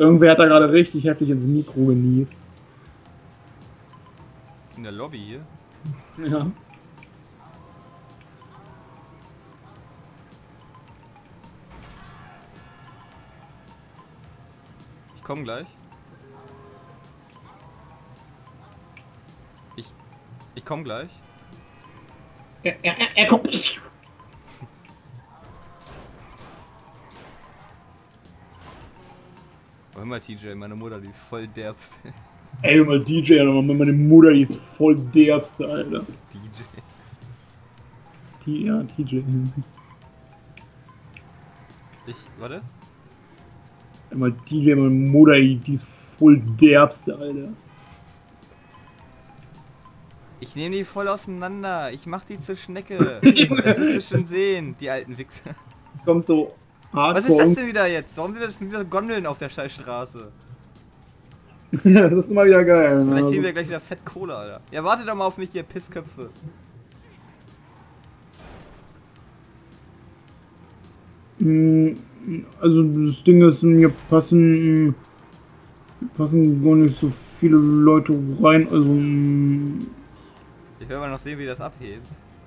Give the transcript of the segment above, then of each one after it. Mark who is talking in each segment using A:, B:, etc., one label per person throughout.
A: Irgendwer hat da gerade richtig heftig ins Mikro genießt.
B: In der Lobby hier.
A: Ja.
B: Ich komme gleich. Ich komme gleich.
A: Er kommt.
B: Hör mal, TJ, meine Mutter, die ist voll derbst.
A: Ey, mal DJ, Alter, meine Mutter, die ist voll derbste, Alter.
B: DJ.
A: Ja, TJ.
B: Warte.
A: Einmal DJ, meine Mutter, die ist voll derbste, Alter.
B: Ich nehme die voll auseinander. Ich mach die zur Schnecke. Das wirst du schon sehen, die alten Wichser.
A: Kommt so hardcore.
B: Was ist das denn wieder jetzt? Warum sind das schon wieder Gondeln auf der Scheißstraße?
A: Ja, das ist immer wieder geil.
B: Vielleicht kriegen wir gleich wieder Fett Cola, Alter. Ja, wartet doch mal auf mich, ihr Pissköpfe.
A: Also das Ding ist, mir passen gar nicht so viele Leute rein, also
B: Ich will mal noch sehen, wie das abhebt.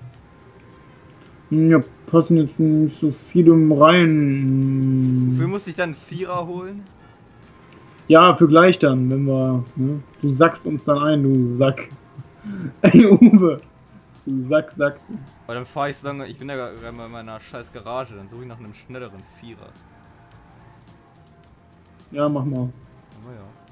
A: ja, passen jetzt nicht so viele rein.
B: Wofür muss ich dann einen Vierer holen?
A: Ja, für gleich dann, wenn wir, ne? Du sackst uns dann ein, du Sack. Ey, Uwe. Du Sack.
B: Weil dann fahre ich so lange, ich bin ja gerade in meiner scheiß Garage, dann suche ich nach einem schnelleren Vierer.
A: Ja, mach mal.
B: Aber ja.